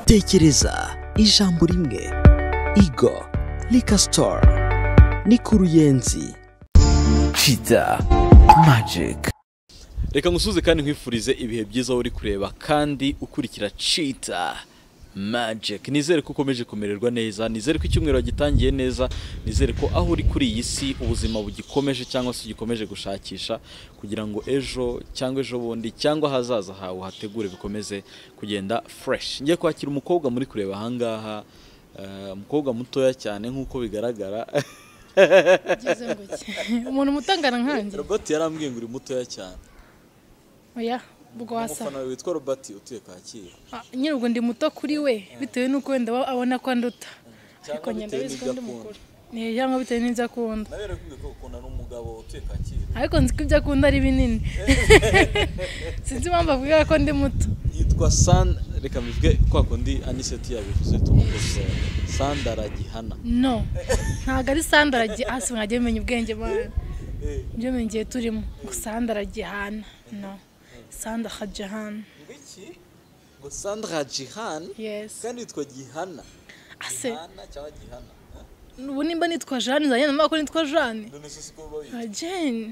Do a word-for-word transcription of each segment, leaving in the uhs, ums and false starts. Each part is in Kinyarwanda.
tekereza ijambo rimwe Igo Liquor Store ni ku Ruyenzi. Cheetah Magic. Reka ngusuze kandi nkwifurize ibihe byiza uri kureba kandi ukurikira Cheetah Magic. Nizere ko ukomeje kumererwa neza, nizere ko icyumweru gitangiye neza, nizere ko aho uri kuri iyi si ubuzima bugikomeje cyangwa se ugikomeje gushakisha kugira ngo ejo cyangwa ejo bundi cyangwa hazaza hawe hategure bikomeze kugenda fresh. Ngiye kwakira umukobwa muri kureba ahangaha, umukobwa mutoya cyane nkuko bigaragara. Gize ngo iki? Umuntu mutangana nkanje. Robert yarambwiye ngo uri mutoya cyane. Oya, ubwo wasa. Umufana witwa Robert utuye Kacyiru. Ah, nyine ubwo ndi muto kuri we, bitewe nuko wenda abona ko nduta. Ariko nyenda biziko ndi mukuru. Ni cyangwa bitewe n'ibyo akunda. Nawe rakubwiye ko ukunda n'umugabo utuye Kacyiru. Ariko nzi ko ibyo akunda ari binini. Sinzi impamvu avuga ko ndi muto. Yitwa San, reka mbivuge kwa kundi Aniseti yabivuze tumukoso. Sandara Gihana. No. Ntago ari Sandara Gihana, mwagiye menya ubwenge bwana. Byo mengiye turimo. Sandara Gihana. No. Sandra Jihan. Ngiki? Ngo Sandra Jihan? Yes. Kandi yitwa Gihana. Ase. Gihana cyangwa Gihana? Ubu nimba nitwa Jeanne, nzanye namako nitwa Jeanne. None se siko bayi. Ah, Jane.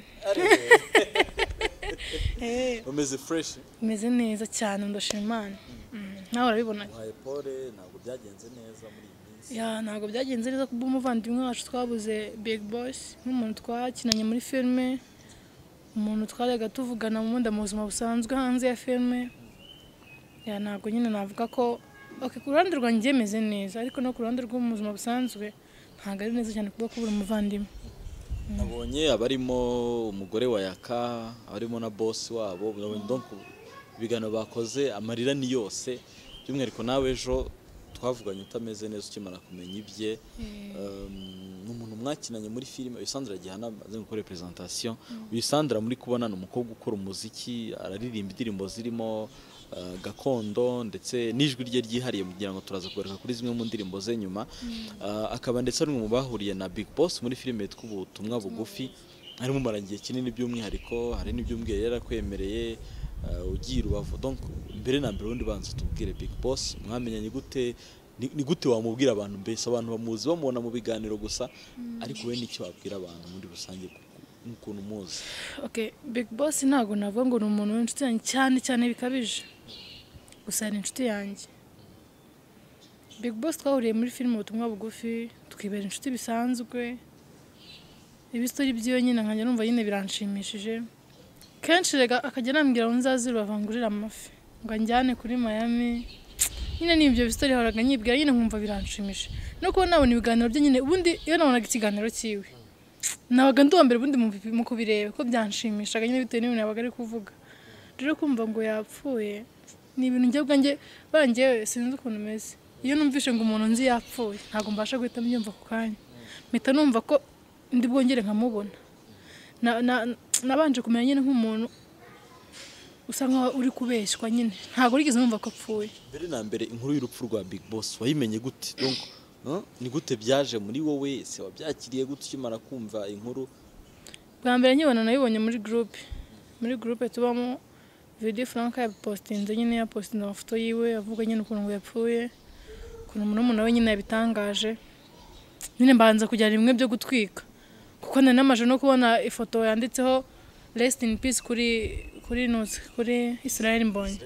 Eh. Umeze fresh. Umeze neza cyane ndashima Imana. Nawe urabibona. Waye pole ntabwo byagenze neza muri iyi minsi. Ya ntabwo byagenze neza kuba umuvandimwe wacu twabuze Big Boss, nk'umuntu twakinanye muri filme. Umuntu twaraga tuvugana mu munda mu buzima busanzwe hanze ya filme. Ya ntabwo nyine navuga ko okay ku ruhande rwanjye meze neza, ariko no ku ruhande rwo mu buzima busanzwe ntabwo ari neza cyane kuba kubura umuvandimwe. Nabonye abarimo umugore wa Yaka, abarimo na boss wabo, donc bigano bakoze amarira ni yose. Byumwereko nawe ejo twavuganye utameze neza ukimara kumenya ibye. N'umuntu mwakinanye muri filime Sandra Gihana aze gukora presentation. Uyu Sandra muri kubona n'umukobwa ukora umuziki, araririmba indirimbo zirimo gakondo ndetse n'ijwi rye ryihariye kugira ngo turaza kugaruka kuri zimwe mu ndirimbo ze nyuma. Akaba ndetse ari mu bahuriye na Big Boss muri filime yitwa Ubutumwa Bugufi. Harimo marangiye kinini by'umwihariko, hari n'ibyumbwiye yarakwemereye ugiye Rubavu. Donc mbere na mbere undi banze tubwire Big Boss mwamenyanye gute, ni gute wamubwira abantu mbese abantu bamuzi bamubona mu biganiro gusa, ariko we n'icyo wabwira abantu muri rusange n'ukuntu muzi? Okay, Big Boss ntago navuga ngo ni umuntu w'inshuti yanjye cyane cyane bikabije, gusa ni inshuti yanjye. Big Boss twahuriye muri filime Ubutumwa Bugufi, twibera inshuti bisanzwe. Ibistori byiyo nyine nkajya numva nyine biranshimishije. Kenshi rega akajya nambwira ngo nzazi Rubavangurira amafi ngo njyane kuri Miami. Nyine nibyo bistori horaga nyibwira nyine nkumva biranshimisha. No kuba nabona ibiganiro bye nyine ubundi iyo nabonaga ikiganiro cyiwe nabaga ndumbere ubundi mu kubireba ko byanshimishaga nyine bitewe n'ibintu yabaga ari kuvuga. Rero kumva ngo yapfuye ni ibintu njye ubwanjye barangiye sinzi ukuntu meze. Iyo numvishe ngo umuntu nzi yapfuye ntago mbasha guhita mbyumva ku kanya. Mpita numva ko ndi bwongere nkamubona. Na nabanje kumenya nyine nk'umuntu usanga uri kubeshwa nyine ntago rigeze numva ko apfuye. Mbere na mbere inkuru y'urupfu rwa Big Boss wayimenye gute? Donc ni gute byaje muri wowe, se wabyakiriye gute ukimara kumva inkuru? Bwa mbere nyibona nayibonye muri group muri group tubamo video Frank ya postinze nyine ya postinze amafoto yiwe avuga nyine ukuntu ngo yapfuye, ukuntu umuntu umuntu we nyine yabitangaje. Nyine mbanza kujya rimwe byo gutwika kuko nanamaje no kubona ifoto yanditseho rest in peace kuri kuri nose kuri Israel Mbonye.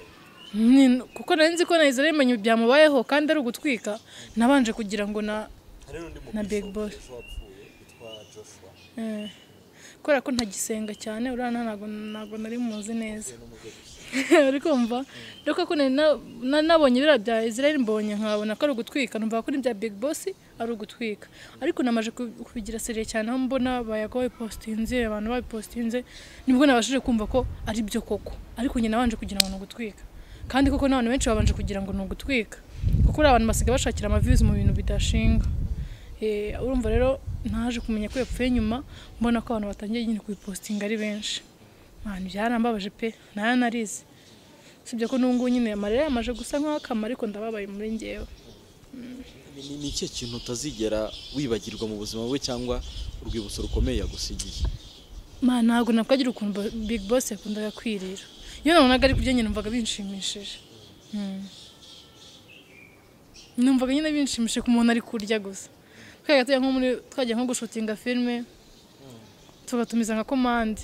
Kuko nanzi ko na Israel Mbonye byamubayeho kandi ari ugutwika, nabanje kugira ngo na na Big Boss witwa Joshua. Eh. Kora ko ntagisenga cyane urana ntago ntago nari muzi neza. Ariko mva reko ko nabonye bira bya Israel Mbonye nkabona ko ari ugutwika, numva ko ibya Big Boss ari ugutwika. Ariko namaje kubigira seriye cyane aho mbona bayagoye postinze abantu babipostinze, nibwo nabashije kumva ko ari byo koko. Ariko nyine nabanje kugira ngo nugutwika. Kandi koko n'abantu benshi babanje kugira ngo nugutwika. Kuko uri abantu basigaye bashakira ama views mu bintu bidashinga. Eh urumva rero ntaje kumenya ko yapfuye nyuma mbona ko abantu batangiye nyine kubipostinga ari benshi. Abantu byarambabaje pe naya narize. Sibye ko nungu nyine amarira yamaje gusa nk'akama ariko ndababaye muri ngewe. Ni iki kintu utazigera wibagirwa mu buzima bwe cyangwa urwibutso rukomeye yagusigiye? Ma ntago nakagira ukuntu Big Boss yakundaga kwirira. Iyo nabonaga ari kubyo nyine numvaga binshimishije. numvaga nyine binshimishe ku muntu ari kurya gusa twajya tujya nko muri twajya nko gushutinga filime tugatumiza nka komande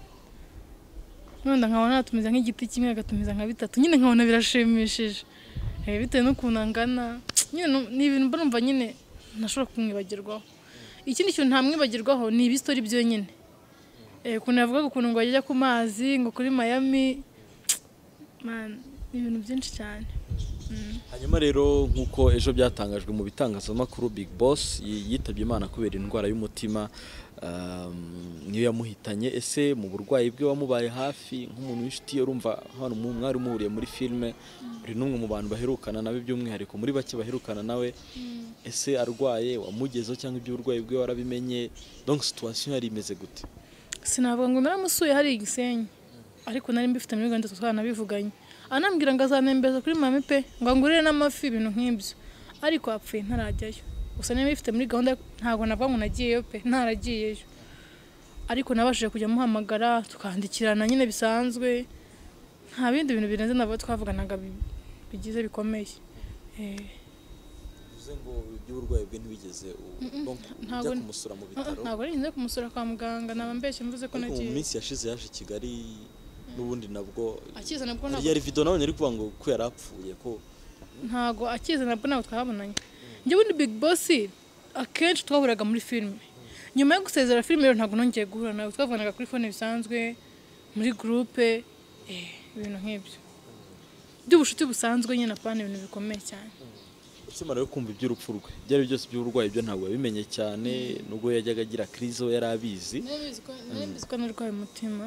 none nkabona natumiza nk'igiti kimwe agatumiza nka bitatu nyine nkabona birashimishije bitewe n'ukuntu angana nyine ni ibintu mba numva nyine ntashobora kumwibagirwaho ikindi kintu ntamwibagirwaho ni ibisitori byonyine ukuntu yavugaga ukuntu ngo ajya ku mazi ngo kuri Miami man ni ibintu byinshi cyane. Hanyuma rero nk'uko ejo byatangajwe mu bitangazamakuru Big Boss yitabye Imana kubera indwara y'umutima niyo yamuhitanye. Ese mu burwayi bwe wamubaye hafi nk'umuntu w'inshuti urumva hano mwari muhuriye muri filime uri n'umwe mu bantu baherukana nawe by'umwihariko muri bake baherukana nawe ese arwaye wamugezeho cyangwa iby'uburwayi bwe warabimenye donc situation yari imeze gute? Sinavuga ngo naramusuye hari Gisenyi ariko nari mbifite muri Rwanda twanabivuganye anambwira ngo azanembeza kuri Miami pe ngo ngurire n'amafi ibintu nk'ibyo ariko apfuye ntarajyayo gusa nari mbifite muri gahunda ntago navuga ngo nagiyeyo pe ntaragiyeyo ariko nabashije kujya muhamagara tukandikirana nyine bisanzwe nta bindi bintu birenze nabo twavuganaga bigize bikomeye eh uze ngo iby'uburwayi bwe ntibigeze ujya kumusura mu bitaro? Ntago ari nze kumusura kwa muganga naba mbeshye mvuze ko nagiye mu minsi yashize yaje i Kigali n'ubundi nabwo akiza nabwo nabwo yari video nabonye ari kuvuga ngo ko yarapfuye ko ntago akiza nabwo nabwo twabonanye njye bundi Big Boss akenshi twahuraga muri filime nyuma yo gusezera filime rero ntago nongeye guhura nawe twavuganaga kuri phone bisanzwe muri groupe eh ibintu nk'ibyo by'ubushuti busanzwe nyine apana ibintu bikomeye cyane. Ukimara yo kumva iby'urupfu rwe byari byose by'uburwayi byo ntabwo yabimenye cyane nubwo yajyaga agira crise we yarabizi nari ko narwaye umutima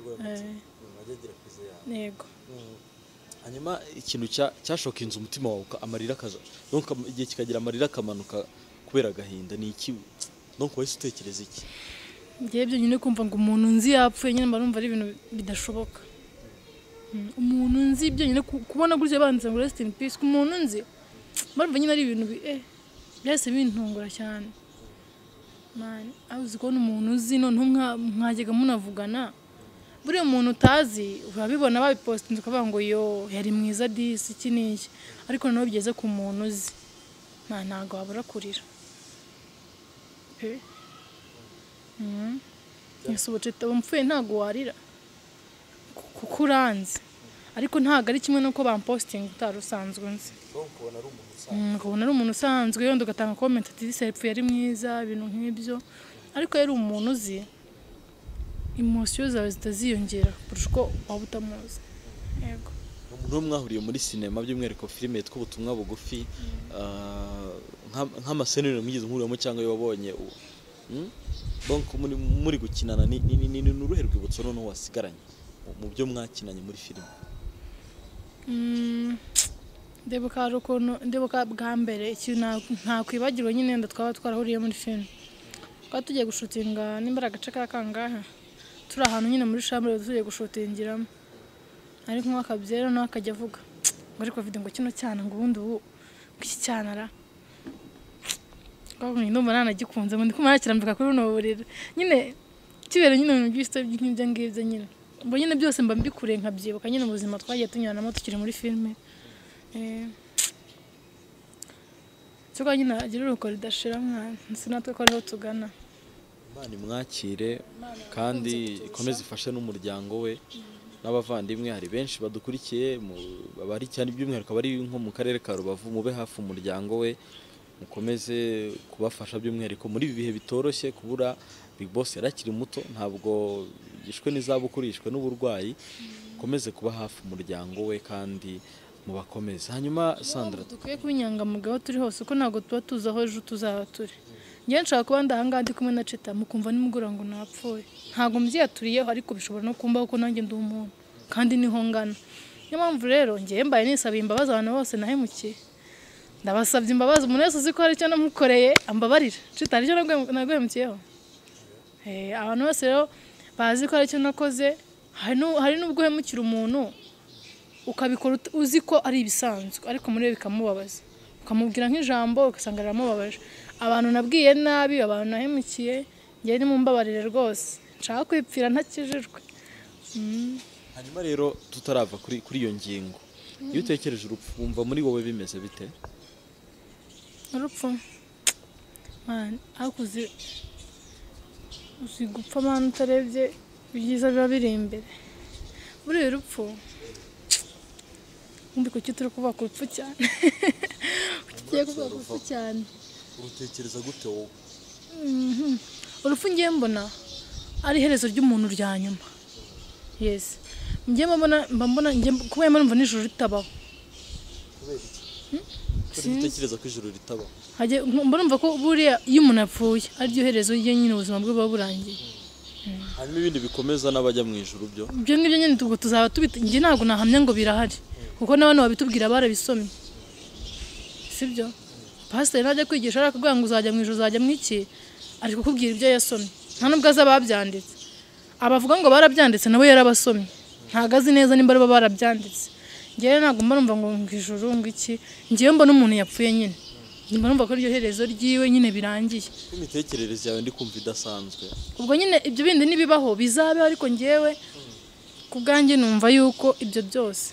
yego. Hanyuma ikintu cyashoka inzu umutima wawe amarira akaza donc igihe kikagira amarira akamanuka kubera agahinda ni iki donc wese utekereza iki? Ngiye byo nyine kumva ngo umuntu nzi yapfuye nyine mba numva ari ibintu bidashoboka umuntu nzi byo nyine kubona gutya banze ngo rest in peace ku muntu nzi barumva nyine ari ibintu eh byase bintungura cyane man avuze ko n'umuntu uzi none mwajyaga munavugana buri umuntu utazi urabibona babipostinze ukavuga ngo yo yari mwiza disi iki n'iki ariko naho bigeze ku muntu uzi nta ntago wabura kurira pe mhm yasubuce tabumfuye ntago warira kuko uranze ariko ntago ari kimwe nuko bamposting utarusanzwe nzi ukabona ari umuntu usanzwe yondo ugatanga comment ati selfie yari mwiza ibintu nk'ibyo ariko yari umuntu uzi emotions zawe zitaziyongera kurusha waba utamuzi. Yego umuntu mwahuriye muri cinema by'umwihariko filime yitwa Ubutumwa Bugufi nk'amasenero mugeze nk'urimo cyangwa wabonye donc muri gukinana ni n'uruhe rwibutso none wasigaranye mu byo mwakinanye muri filime? Ndebuka rukono ndebuka bwa mbere ikintu nta kwibagirwa nyine nda twaba twarahuriye muri filime kwa tugiye gushutinga n'imbaraga gace ka kangahe turi ahantu nyine muri chambre tugiye gushutingiramo ariko mwakabyera no akajya avuga ngo ariko video ngo kino cyana ngo ubundi ubu iki cyanara kwa ndumva nanagikunze ngo ndikumara kirambika kuri runo burira nyine kibere nyine ibintu by'iste by'ibyo ngibyo nyine mbo nyine byose mba mbikure nkabyibuka nyine ubuzima twagiye tunyuranamo tukiri muri filime eh cyo nyine agira uruko ridashira mwana sinatwe ko ariho tugana. Imana imwakire kandi ikomeze ifashe n'umuryango we n'abavandimwe hari benshi badukurikiye bari cyane by'umwihariko bari nko mu karere ka Rubavu mube hafi umuryango we mukomeze kubafasha by'umwihariko muri ibi bihe bitoroshye kubura Big Boss yarakiri muto ntabwo gishwe n'izabukuru yishwe n'uburwayi komeze kuba hafi umuryango we kandi mubakomeze. Hanyuma Sandra dukwiye kubinyangamugaho turi hose uko ntago tuba tuzaho ejo tuzaba turi ngiye nshaka kuba ndahanga ndi kumwe na Cheta mukumva nimugura ngo napfuye ntago mbyiyaturiyeho ariko bishobora no kumbaho ko nanjye ndi umuntu kandi niho ngana niyo mpamvu rero ngiye mbaye nisaba imbabazi abantu bose nahemukiye ndabasabye imbabazi umuntu wese uzi ko hari icyo namukoreye ambabarira Cheta ari cyo nagwemukiyeho eh abantu bose rero bazi ko hari icyo nakoze hari n'ubwo hemukira umuntu ukabikora uzi ko ari ibisanzwe ariko muri bikamubabaza ukamubwira nk'ijambo ugasanga aramubabaje abantu nabwiye nabi abantu nahemukiye ngiye ni mumbabarire rwose nshaka kwipfira ntakijijwe. Hanyuma rero tutarava kuri kuri iyo ngingo iyo utekereje urupfu wumva muri wowe bimeze bite? urupfu man akuze uzi gupfa man utarebye ibyiza biba biri imbere buri urupfu umbi ko kituri kuba ku rupfu cyane ukiye kuba ku rupfu cyane urutekereza gute wowe urupfu ngiye mbona ari iherezo ry'umuntu rya nyuma yes ngiye mbona mbona ngiye kuba mbona n'ijuru ritabaho utekereza ko ijuru ritabaho haje mbona mva ko buriya iyo umuntu apfuye ari ryo herezo rye nyine ubuzima bwe buba burangiye hanyuma ibindi bikomeza n'abajya mu ijuru byo ibyo ngibyo nyine tugo tuzaba tubita ngiye ntabwo nahamya ngo birahari kuko n'abantu babitubwira barabisomye sibyo pastor najya kwigisha arakubwira ngo uzajya mu ijuru uzajya mu iki ari kukubwira ibyo yasomye nta nubwo azababyanditse abavuga ngo barabyanditse nabo yarabasomye ntago azi neza nimba baba barabyanditse ngiye ntabwo mba numva ngo ngijuru ngo iki ngiye mbona umuntu yapfuye nyine nimba numva ko ryo herezo ryiwe nyine birangiye imitekerereze yawe ndi kumva idasanzwe ubwo nyine ibyo bindi nibibaho bizabe ariko ngiyewe kubwanjye numva yuko ibyo byose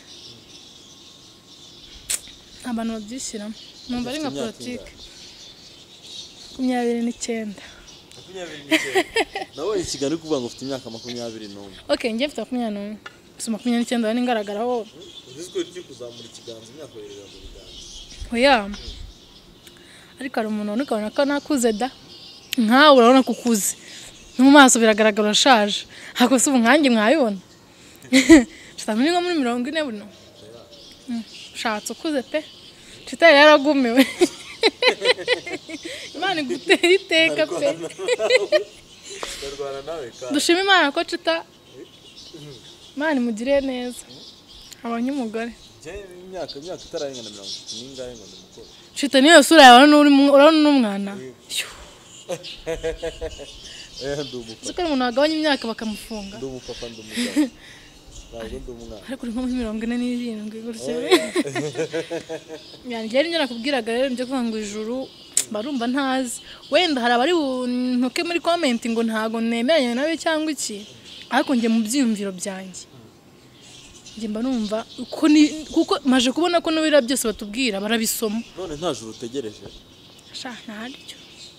abantu babyishyiramo numva ari nka politike makumyabiri n'icyenda nawe ikiganiro kuvuga ngo ufite imyaka makumyabiri n'umwe okay ngiye mfite makumyabiri n'umwe gusa makumyabiri n'icyenda ni ngaragaraho uziko uri kuzamura ikiganza imyaka yerera mu biganza oya ariko ari umuntu ukabona ko nakuze da nkawe urabona ko ukuze no mu maso biragaragara urashaje hako se ubu nkanjye mwabibona nshaka nko muri mirongo ine buno ushatse ukuze pe kitari yaragumiwe Imana igutera iteka pe dushima Imana ko cita Imana imugire neza abanye umugore imyaka imyaka itararengana mirongo itatu n'ingahe ngo ndumukore cita niyo sura yawe urabona n'umwana eh ndumupapa ziko umuntu agabanya imyaka bakamufunga ndumupapa ndumugabo ntabwo ndumwana ariko uri nko muri mirongo ine n'irindwi gutyo yani njye nakubwiraga rero njye kuvuga ngo ijuru barumva ntazi wenda hari abari ntuke muri comment ngo ntago nemeranya nawe cyangwa iki ariko njye mu byiyumviro byanjye njye mba numva uko ni kuko maje kubona ko n'ubira byose batubwira barabisoma none nta juru utegereje sha ntaryo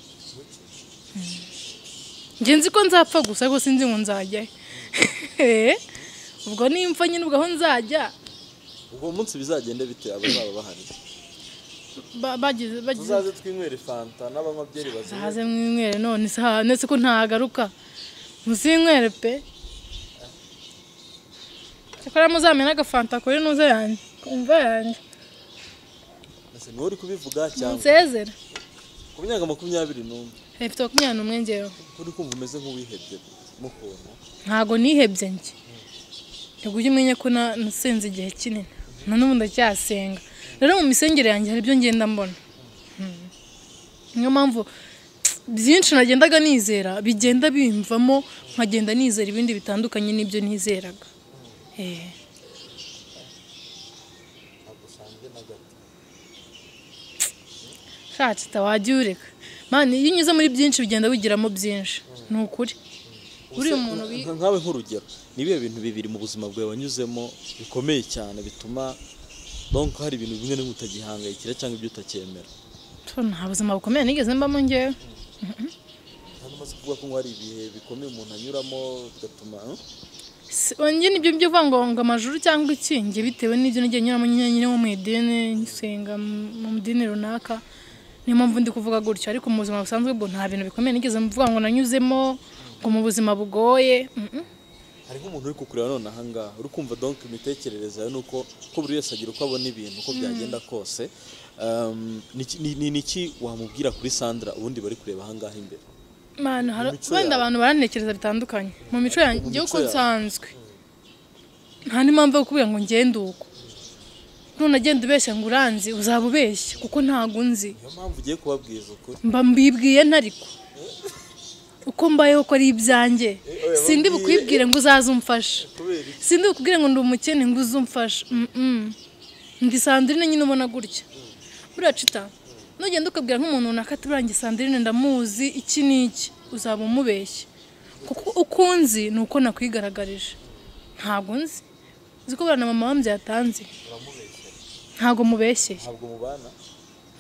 njye nzi ko nzapfa gusa ariko sinzi ngo nzajya ubwo nimfa nyine ubwo aho nzajya ubwo munsi bizagende bite abazaba bahari bagize bagize tuzaze twinywere fanta n'abanywa byeri bazize haze mwinywere none saha nese ko ntagaruka muzinywere pe cyakora muzamena agafanta kuri nuze yanjye kumva yanjye nese ni uri kubivuga cyangwa nsezera ku myaka makumyabiri n'umwe mfite makumyabiri n'umwe ngewe uri kumva umeze nk'uwihebye mukuntu ntago nihebye njye yego ujye umenya ko nasenze igihe kinini na n'ubu ndacyasenga rero mu misengere yanjye hari ibyo ngenda mbona niyo mpamvu byinshi nagendaga nizera bigenda bimvamo nkagenda nizera ibindi bitandukanye n'ibyo nizeraga eh shaje tawagiureka mani iyo unyuze muri byinshi bigenda wigiramo byinshi ni ukuri uri umuntu nkawe nk'urugero nibiye bintu bibiri mu buzima bwawe wanyuzemo bikomeye cyane bituma donc hari ibintu bimwe n'imwe utagihangayikira cyangwa ibyo utacyemera nta buzima bukomeye nigeze mbamo ngewe hano maze kuvuga ko hari ibihe bikomeye umuntu anyuramo bigatuma njye nibyo byo kuvuga ngo ngo amajuru cyangwa iki njye bitewe n'ibyo nagiye nyuramo nyine mu idini nsenga mu dini runaka niyo mpamvu ndi kuvuga gutyo ariko mu buzima busanzwe bwo nta bintu bikomeye nigeze mvuga ngo nanyuzemo ngo mu buzima bugoye hari nk'umuntu uri kukureba none aha ngaha uri kumva donc imitekerereze yawe nuko ko buri wese agira uko abona ibintu uko byagenda kose ni niki wamubwira kuri Sandra ubundi bari kureba aha ngaha imbere mana wenda abantu barantekereza bitandukanye mu mico yanjye uko nsanzwe nta n'impamvu yo kubwira ngo ngende uko none agenda ubeshya ngo uranzi uzaba ubeshya kuko ntago nzi niyo mpamvu ugiye kubabwiza ukuri mba mbibwiye ntariko uko mbayeho ko ari ibyanjye sindi bukwibwire ngo uzaze umfashe sindi bukubwire ngo ndi umukene ngo uzumfashe ndi Sandrine nyine ubona gutya buriya cita nugenda ukabwira nk'umuntu runaka ati burangiye Sandrine ndamuzi iki n'iki uzaba umubeshye kuko uko unzi ni uko nakwigaragaje ntabwo nzi uzi ko buriya na mama wambye yatanze ntabwo mubeshye ntabwo mubana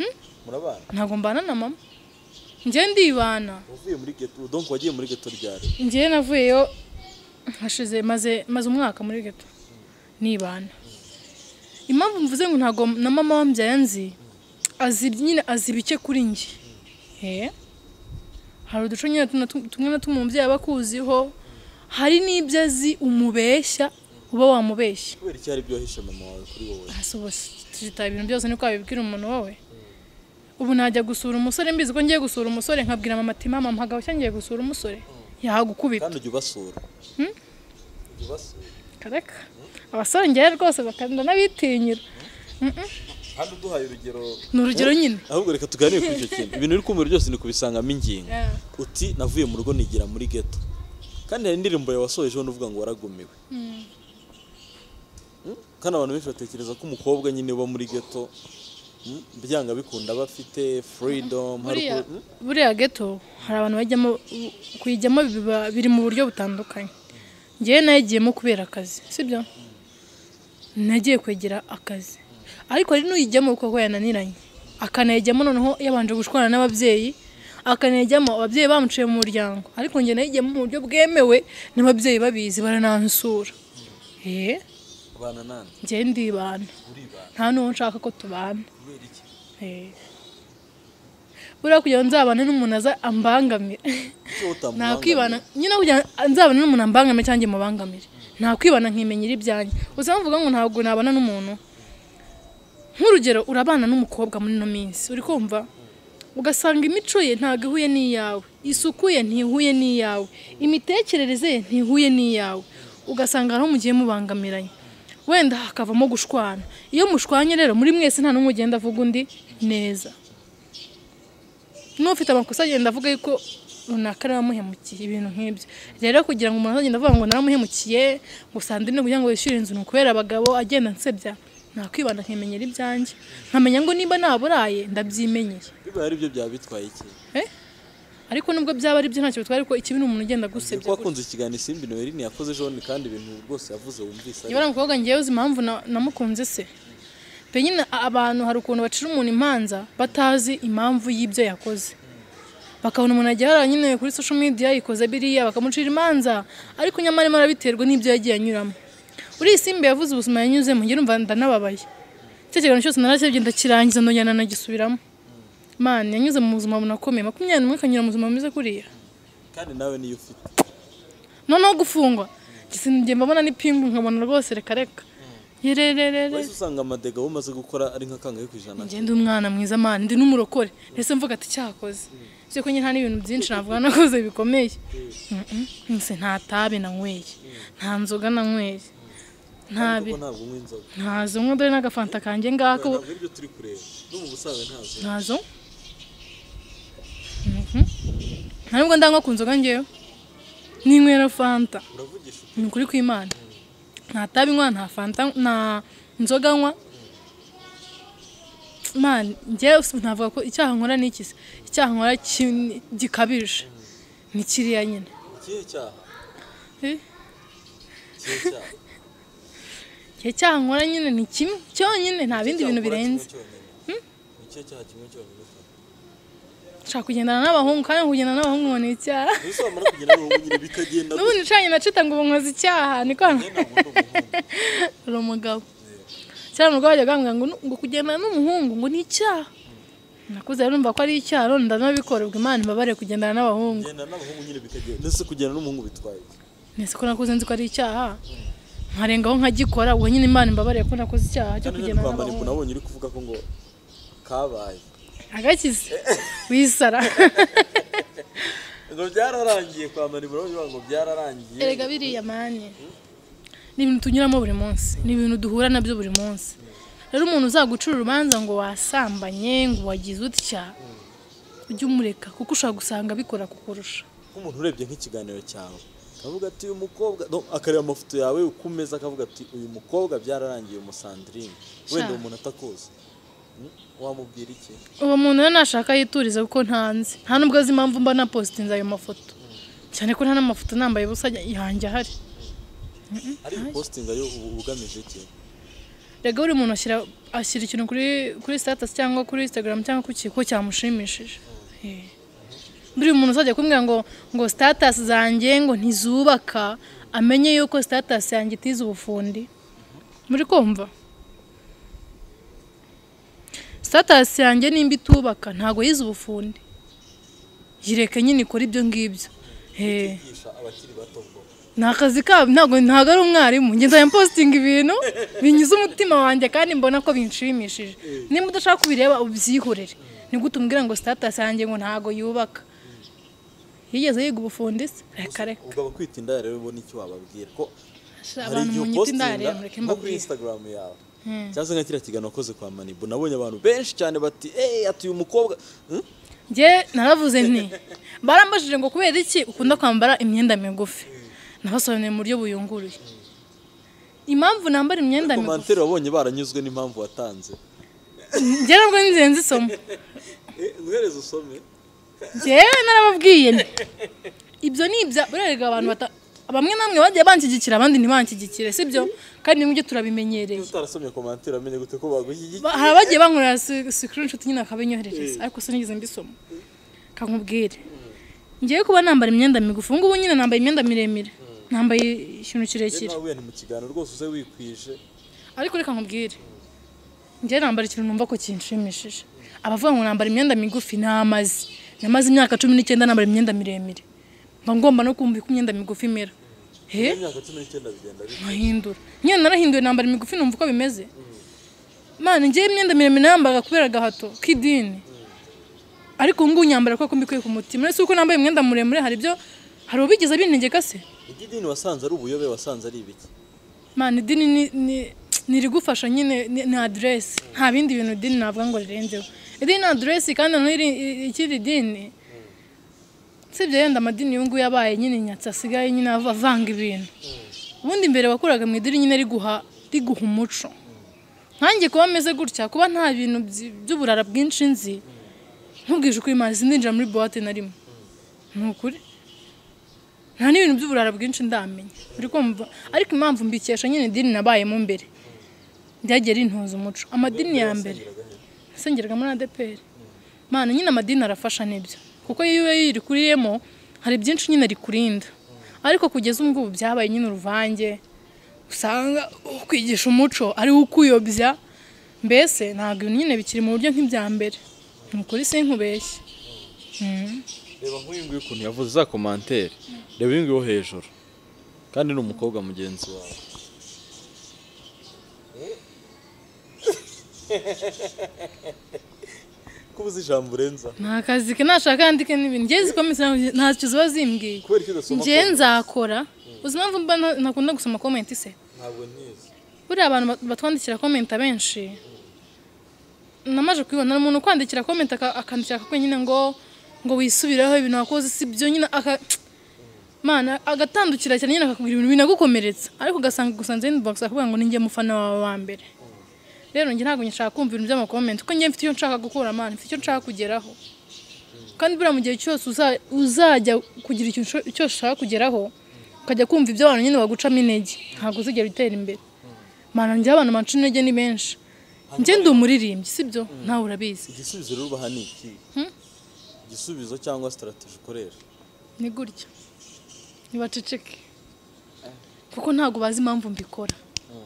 murabana ntago mbana na mama njye ndibana uvuye muri ghetto donc wagiye muri ghetto ryari njye navuyeyo hashize maze maze umwaka muri ghetto nibana impamvu mvuze ngo ntago na mama wambyaye nzi azi nyine azi bike kuri njye eh hari uduco nyine tumwe na tumwe umubyeyi abakuziho hari n'ibyo azi umubeshya uba wamubeshya kubera iki hari ibyo wahishe mama wawe kuri wowe asobose tujita ibintu byose niko abibwira umuntu wowe ubu najya gusura umusore mbizi ko ngiye gusura umusore nkabwira mama ati mama mpagaho cyangiye gusura umusore yahagukubita kandi ujye ubasura hmm? ujye ubasura kareka abasore ngiye rwose bakanda nabitinyira kandi uduhaye urugero ni urugero nyine ahubwo reka tuganire kuri icyo kintu ibintu uri kumva byose ni kubisangamo ingingo uti navuye mu rugo nigira muri ghetto kandi hari indirimbo yawe wasojeho n'uvuga ngo waragumiwe kandi abantu benshi batekereza ko umukobwa nyine uba muri ghetto byanga bikunda bafite freedom buriya ghetto hari abantu bajyamo kuyijyamo biri mu buryo butandukanye ngiye nayigiyemo kubera akazi sibyo nagiye kwegera akazi ariko ari n'uyijyamo kuko yananiranye akanayijyamo noneho yabanje gushwana n'ababyeyi akanayijyamo ababyeyi bamuciye mu muryango ariko ngiye nayigiyemo mu buryo bwemewe n'ababyeyi babizi baranansura eh bana nande ngiye ndibana nta n'uwo nshaka ko tubana eh buriya kugira ngo nzabane n'umuntu aza ambangamira nakwibana nyine kugira nzabane n'umuntu ambangamira cyangwa mubangamire nakwibana nkimenyera ibyanjye uzavuga ngo ntabwo nabana n'umuntu nk'urugero urabana n'umukobwa muri no minsi uri kumva ugasanga imico ye ntago ihuye n'iyawe isuku ye ntihuye n'iyawe imitekerereze ye ntihuye n'iyawe ugasanga aho mugiye mubangamiranye wenda hakavamo gushwana iyo mushwanye rero muri mwese nta n'umwe ugenda avuga undi neza n'ufite amakosa agenda avuga yuko runaka aramuhemukiye ibintu nk'ibyo rero kugira ngo umuntu agenda avuga ngo naramuhemukiye ngo sandine kugira ngo yishyure inzu n'ukubera abagabo agenda nsebya nakwibana nkimenyera ibyanjye nkamenya ngo niba naburaye ndabyimenyeye biba ari byo byaba bitwaye iki eh ariko nubwo byaba ari byo ntacyo bitwaye ariko ikibi ni umuntu ugenda gusebya kuko akunze ikiganiro Simbi Noeline yakoze ejo kandi ibintu rwose yavuze wumvise yabara mukobwa ngiye uzi impamvu namukunze se pe nyine abantu hari ukuntu bacira umuntu imanza batazi impamvu y'ibyo yakoze bakabona umuntu agiye nyine kuri social media yikoze biriya bakamucira imanza ariko nyamara mara biterwa n'ibyo yagiye anyuramo uri Simbi yavuze ubuzima yanyuzemo ngira umva ndanababaye cyo kiganiro cyose narasebye ndakirangiza ndongera nagisubiramo man yanyuze mu buzima bunakomeye makumyabiri n'umwe kanyura mu buzima bumeze kuriya kandi nawe niyo ufite noneho gufungwa gisingiye mbabona n'ipingu nkabona rwose reka reka yerererere wese usanga amadega wo maze gukora ari nka kangahe kwijana ngende umwana mwiza man ndi n'umurokore ese mvuga ati cyakoze cyo ko nyine nta n'ibintu byinshi navuga nakoze bikomeye nse nta tabi nanyweye nta nzoga nanyweye ntabi ntabwo nk'inzoga ntazo mwe dore n'agafanta kanjye ngako ntabwo ibyo turi kureba no mu busabe ntazo ntazo mhm ntabwo ndangwa ku nzoga ngeyo n'inywera fanta uravugisha ni kuri kw'Imana nta tabi nywa nta fanta na nzoga nywa man ngewe ntavuga ko icyaha nkora n'iki se icyaha nkora gikabije ni kiriya nyine ikihe cyaha eh ikihe cyaha ikihe cyaha nkora nyine ni kimwe cyonyine nta bindi bintu birenze ikihe cyaha kimwe cyonyine nshaka kugendana n'abahungu kandi kugendana n'abahungu ngo ni icyaha ese wamara kugenda n'ubu nyine bikagenda n'ubundi ncanye nacita ngo nkoze icyaha niko uri umugabo cyane umugabo wajya agambwira ngo ngo kugendana n'umuhungu ngo ni icyaha nakuze rero numva ko ari icyaha none ndanabikora ubwo Imana imbabare kugendana n'abahungu kugendana n'abahungu nyine bikagenda nese kugendana n'umuhungu bitwaye nese ko nakuze nzi ko ari icyaha nkarengaho nkagikora ubwo nyine Imana imbabare ko nakoze icyaha cyo kugendana n'abahungu nabonye uri kuvuga ko ngo kabaye agakize wisara ngo byararangiye kwa maniburo ngo byararangiye erega biriya manye ni ibintu tunyuramo buri munsi ni ibintu duhura nabyo buri munsi rero umuntu uzagucura urubanza ngo wasambanye ngo wagize utya ujye umureka kuko ushaka gusanga bikora kukurusha nk'umuntu urebye nk'ikiganiro cyawe akavuga ati uyu mukobwa akareba amafoto yawe ukumeza akavuga ati uyu mukobwa byararangiye umusandrine wenda umuntu atakuzi wamubwira iki uwo muntu rero nashaka yituriza kuko ntanzi nta nubwo azi impamvu mba na postinze ayo mafoto cyane ko nta n'amafoto nambaye ubusa yanjye ahari ari posting ayo ugamije iki rega buri muntu ashyira ashyira ikintu kuri kuri status cyangwa kuri Instagram cyangwa ku kiko cyamushimishije eh buri muntu uzajya kumbwira ngo ngo status zanjye ngo ntizubaka amenye yuko status yanjye itiza ubufundi muri kumva status yanjye nimba itubaka ntago yize ubufundi yireke nyine ikora ibyo ngibyo eh nakazi ka ntago ntago ari umwarimu ngenda ya posting ibintu binyuze umutima wanjye kandi mbona ko binshimishije nimba udashaka kubireba ubyihorere ni gute umbwira ngo status yanjye ngo ntago yubaka yigeze yiga ubufundi se reka reka ubwo bakwitinda rero ubona icyo wababwira ko abantu mu nyitinda rero mureke mbabwira Instagram yawe cyangwa nka kira kigano koze kwa Manibu nabonye abantu benshi cyane bati eh atuye umukobwa nge naravuze nti barambajije ngo kubera iki ukunda kwambara imyenda migufi nabasobanuriye mu buryo buyunguruye impamvu nambara imyenda migufi commentaire wabonye baranyuzwe n'impamvu watanze nge nabwo nzenze isomo eh nguhereze usome nge narababwiye ibyo ni ibya burerega abantu bata bamwe namwe bagiye banshyigikira abandi ntibanshyigikire sibyo kandi n'ibyo turabimenyereye utarasomye commentaire amenye gute ko bagushyigikira hari abagiye bankorera screenshot nyine akabinyohereje ariko sinigeze mbisoma kankubwire ngiye kuba nambara imyenda migufi ngubu nyine nambaye imyenda miremire nambaye ikintu kirekire nawe mu kiganiro rwose uze wikwije ariko reka nkubwire ngiye nambara ikintu numva ko kinshimishije abavuga ngo nambara imyenda migufi namaze namaze imyaka cumi n'icyenda nambara imyenda miremire mba ngomba no kumva ko imyenda migufi imera he imyaka cumi n'icyenda bigenda mahindura nyine narahinduye nambara imigufi numva uko bimeze mana ngiye imyenda miremire nambaga kubera gahato kidini ariko ngo unyambara ko mbikuye ku mutima nese uko nambaye imyenda muremure hari byo hari ubigize bintegeka se idini wasanze ari ubuyobe wasanze ari ibiki mana idini ni niri gufasha nyine ni address nta bindi bintu idini navuga ngo rirenzeho idini ni address kandi no ikiri dini sibyo yenda amadini yungu yabaye nyine nyatsa asigaye nyine avanga ibintu ubundi mbere wakuraga mu idini nyine riguha riguha umuco nkanjye kuba meze gutya kuba nta bintu by'uburara bwinshi nzi nkubwije uko Imana sindinjira muri boîte na rimwe nukuri nta n'ibintu by'uburara bwinshi ndamenya uri kumva ariko impamvu mbikesha nyine idini nabayemo mbere byagiye rintoza umuco amadini ya mbere sengeraga muri A D P R mana nyine amadini arafasha nibyo kuko iyo yiri kuriyemo hari byinshi nyine rikurinda ariko kugeza ubwo byabaye nyine uruvange usanga kwigisha umuco ari ukuyobya mbese ntabwo nyine bikiri mu buryo nk'ibya mbere nukuri se nkubeshye reba nk'uyu nguyu ukuntu yavuze za commentaire reba uyu nguyu hejuru kandi ni umukobwa mugenzi wawe kubuza ijambo urenza nta kazi ke nashaka yandike n'ibintu ngiye zikomeza ntacyo ziba zimbwiye ngiye nzakora uzi impamvu mba nakunda gusoma comment se ntabwo ntizi buriya abantu batwandikira comment abenshi namaje kwibona umuntu kwandikira comment akandikira akakwe nyine ngo ngo wisubireho ibintu wakoze si byo nyine aka mana agatandukira cyane nyine akakubwira ibintu binagukomeretsa ariko ugasanga gusanze inbox akavuga ngo ninjye mufana wawe wa mbere rero njye ntabwo nshaka kumva ibintu by'ama comment kuko njye mfite icyo nshaka gukora mana mfite icyo nshaka kugeraho kandi buriya mu gihe cyose uzajya kugira icyo ushaka kugeraho ukajya kumva ibyo abantu nyine bagucamo intege ntabwo uzigera utera imbere mana njye abantu manca intege ni benshi njye ndi umuririmbyi sibyo nawe urabizi igisubizo rero ubaha ni iki igisubizo cyangwa strategy ukoresha ni gutya nibaceceke kuko ntabwo bazi impamvu mbikora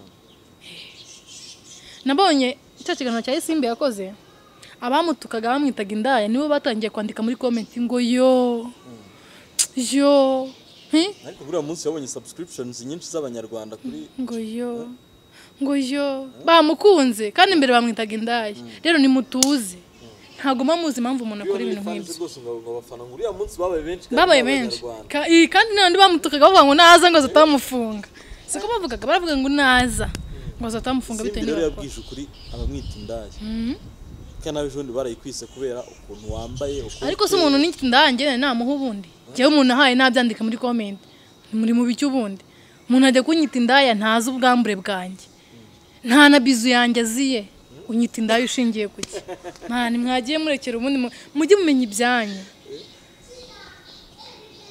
nabonye cya kiganiro cya Isimbi yakoze abamutukaga bamwitaga indaya nibo batangiye kwandika muri comment ngo yo yo ariko buriya munsi yabonye subscriptions nyinshi z'abanyarwanda kuri ngo yo ngo yo bamukunze kandi imbere bamwitaga indaya rero ni mutuze ntago mamuzi impamvu umuntu akora ibintu nk'ibyo babaye benshi kandi n'abandi bamutukaga bavuga ngo naza ngo zatamufunga siko bavugaga baravuga ngo naza ngo zatamufunga bitewe n'ibyo yabwije ukuri abamwita indaya kandi nawe ejo barayikwise kubera ukuntu wambaye ariko se umuntu n'iki indaya njye namuha ubundi jewe umuntu ahaye nabyandika muri comment muri mu bicyo ubundi umuntu ajya kunyita indaya ntazi ubwambure bwanjye nta na bizu yanjye aziye unyita indaya ushingiye kuki nta ni mwagiye murekera ubundi mujye mumenya ibyanyu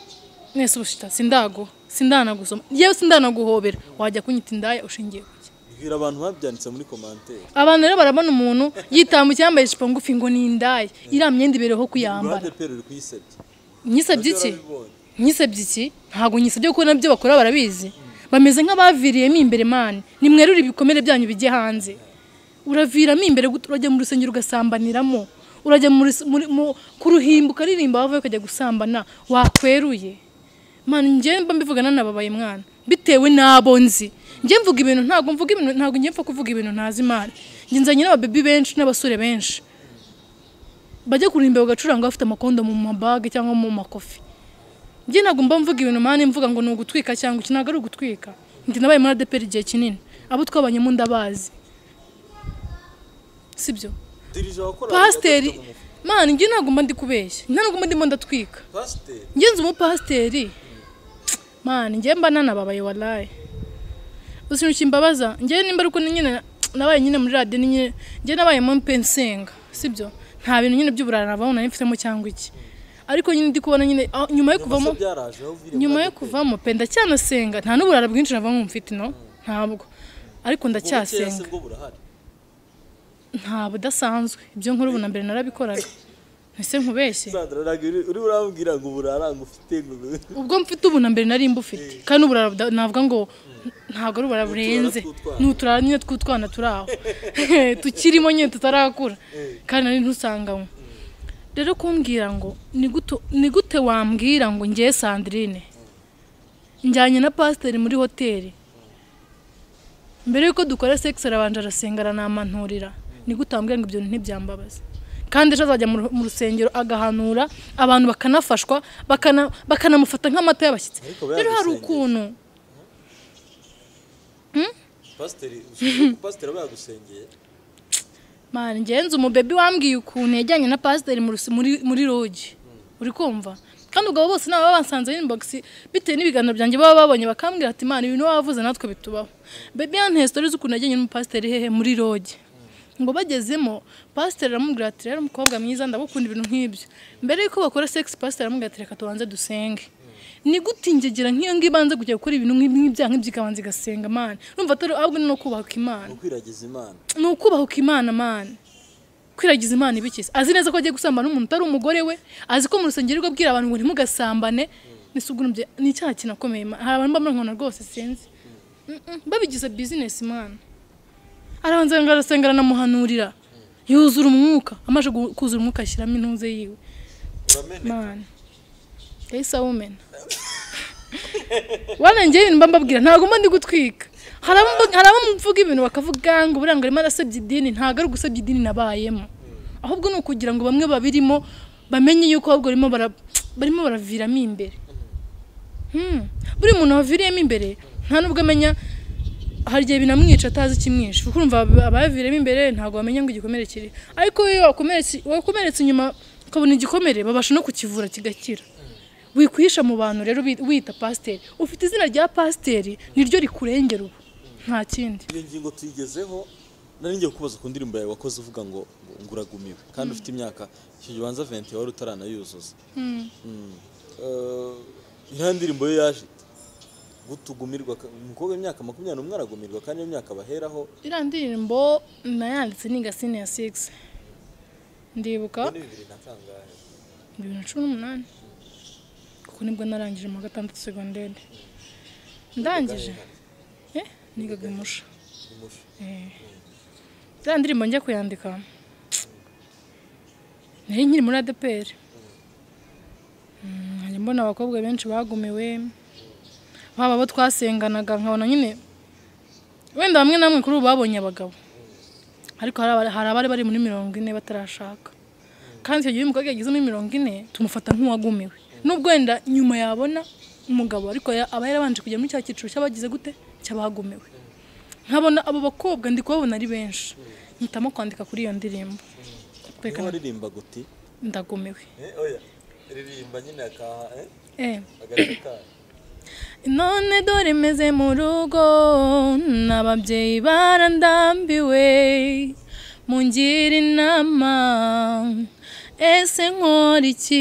mwese ubushita sindago sindana gusoma yewe sindana guhobera wajya kunyita indaya ushingiye kuki bwira abantu babyanditse muri commentaire abantu rero barabona umuntu yitamu cyambaye ijipo ngufi ngo ni indaya iriya myenda ibereho kuyambara nyisabye iki nyisabye iki ntabwo nyisabye kuko nabyo bakora barabizi bameze nk'abaviriyemo imbere mani nimwerure ibikomere byanyu bijye hanze uraviramo imbere urajya mu rusengero ugasambaniramo urajya ku ruhimbo ukaririmba wavuye ukajya gusambana wakweruye mani njye mba mbivugana nababaye mwana bitewe n'abo nzi njye mvuga ibintu ntabwo mvuga ibintu ntabwo njye mpfa kuvuga ibintu ntazi imana njye nzanye n'ababebi benshi n'abasore benshi bajya kurimba bagacuranga bafite amakondo mu mabage cyangwa mu makofi njye ntabwo mba mvuga ibintu mani mvuga ngo ni ugutwika cyangwa iki ntabwo ari ugutwika njye nabaye muri A D P R igihe kinini abo twabanyemo ndabazi sibyo pasiteri mani njye ntabwo mba ndi kubeshya ntabwo mba ndimo ndatwika njye nzi umupasiteri mani njye mba nanababaye wallahi usintu kimbabaza njye nimba ariko nyine nabaye nyine muri radio nyine njye nabaye mu pensenga sibyo nta bintu nyine by'uburara navaho nari mfitemo cyangwa iki ariko nyine ndi kubona nyine nyuma yo kuvamo nyuma yo kuvamo pe ndacyanasenga nta n'uburara bwinshi navamo mfite no ntabwo ariko ndacyasenga nta budasanzwe ibyo nkuru ubu na mbere narabikoraga ese nkubeshye uri urambwira ngo uburara ngo ufite ubwo mfite ubu na mbere nari mbufite kandi uburara navuga ngo ntabwo ari uburara burenze n'uturara nyine tw'utwana turaho tukirimo nyine tutarakura kandi nari ntusanganywe rero kumbwira ngo ni gute wambwira ngo ngiye Sandrine njyanye na pasiteri muri hoteli mbere yuko dukora sex arabanje arasenga aranamanturira ni gute wambwira ngo ibyo ntibyambabaza kandi ejo azajya mu rusengero agahanura abantu bakanafashwa bakanamufata nk'amata y'abashyitsi rero hari ukuntu pasiteri pasiteri aba yagusengeye mani ngenzi umubebe wambwiye ukuntu yajyanye na pasiteri muri muri rogi uri kumva kandi ubwo bose nabo babansanze inbox bitewe n'ibiganiro byanjye baba babonye bakambwira ati mani ibintu wavuze natwe bitubaho bebe yanteye stories ukuntu yajyanye n'umupasiteri hehe muri rogi ngo bagezemo pasiteri aramubwira ati rero umukobwa mwiza ndagukunda ibintu nk'ibyo mbere yuko bakora sex pasiteri aramubwira ati reka tubanze dusenge ni gutingegera nk'iyo ngibanze kujya gukora ibintu nk'ibyaha nk'ibyikabanze gasenga man numva atari ahubwo no kubahuka imana no kwiragiza imana no kubahuka imana man kwiragiza imana ibikise azi neza ko agiye gusambana n'umuntu utari umugore we azi ko mu rusengero rwo bwira abantu ngo ntimugasambane nisugurumye ni icyaha kinakomeye hari abantu bamwe rwose sinzi babigize business man arabanza ngo arasengera namuhanurira yuzura umwuka amaje kuzura umwuka ashyiramo intuze yiwe man Esa women wana njye mba mbabwira ntago mba ndi gutwika haraba mvuga ibintu bakavuga ngo buranga arimo arasebye idini ntago ari gusebye idini nabayemo ahubwo no kugira ngo bamwe babirimo bamenye yuko ahubwo barimo barimo baraviramo imbere hmm buri muntu waviriyemo imbere nta nubwo amenya hari gihe binamwica atazi kimwisha kuko urumva abaviremo imbere ntago bamenya ngo igikomere kiri ariko iyo wakomeretse wakomeretse inyuma ukabona igikomere babasha no kukivura kigakira wikwisha mu bantu rero wita pasiteri ufite izina rya pasiteri niryo rikurengera ubu nta kindi iyo ngingo tuyigezeho nari ngiye kubaza ku ndirimbo yawe wakoze uvuga ngo nguragumiwe kandi ufite imyaka kibanza vingt wari utaranayuzuza iriya ndirimbo yo yaje gutugumirwa umukobwa w'imyaka makumyabiri n'umwe aragumirwa kandi iyo myaka baheraho iriya ndirimbo nayanditse niga senior six ndibuka bibiri na cumi n'umunani kuko nibwo narangije mu gatandatu segonderi ndangije eh nigaga musha eh iriya ndirimbo njya kuyandika nari nkiri muri A D P R nkajya mbona abakobwa benshi bagumiwe baba abo twasenganaga nkabona nyine wenda bamwe namwe kuri ubu babonye abagabo ariko hari abari bari muri mirongo ine batarashaka kandi icyo gihe umukobwa yagize muri mirongo ine tumufata nk'uwagumiwe nubwo wenda nyuma yabona umugabo ariko aba yarabanje kujya muri cya cyiciro cy'abagize gute cyabagumiwe nkabona abo bakobwa ndi kubabona ari benshi mpitamo kwandika kuri iyo ndirimbo kwekana ririmba guti ndagumiwe eh oya ririmba nyine aka eh eh agareka none dore meze mu rugo n'ababyeyi barandambiwe mungira inama ese nkora iki